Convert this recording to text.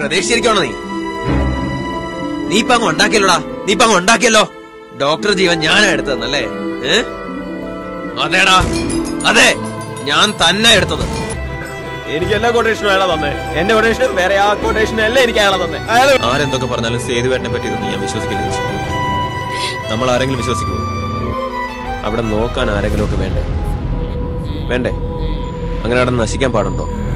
പ്രതീക്ഷിച്ചിരിക്കണോ നീ ഇപ്പൊ അങ്ങ് ഉണ്ടാക്കിയല്ലോ. ഡോക്ടർ ജീവൻ ഞാനാ എടുത്തതെന്നല്ലേ? അതേടാ, അതെ, ഞാൻ തന്നെ എടുത്തത്. എനിക്ക് എല്ലാ കൊട്ടേഷനും അയാളെ തന്നെ. എന്റെ കൊട്ടേഷൻ വേറെ, ആ കൊട്ടേഷൻ അല്ലേ എനിക്ക് അയാളെ തന്നെ. ആരെന്തൊക്കെ പറഞ്ഞാലും സേതുവേട്ടനെ പറ്റിയതൊന്നും ഞാൻ വിശ്വസിക്കില്ല. നമ്മൾ ആരെങ്കിലും വിശ്വസിക്കുമോ? അവിടെ നോക്കാൻ ആരെങ്കിലും ഒക്കെ വേണ്ടേ? അങ്ങനെ അവിടെ നശിക്കാൻ പാടുണ്ടോ?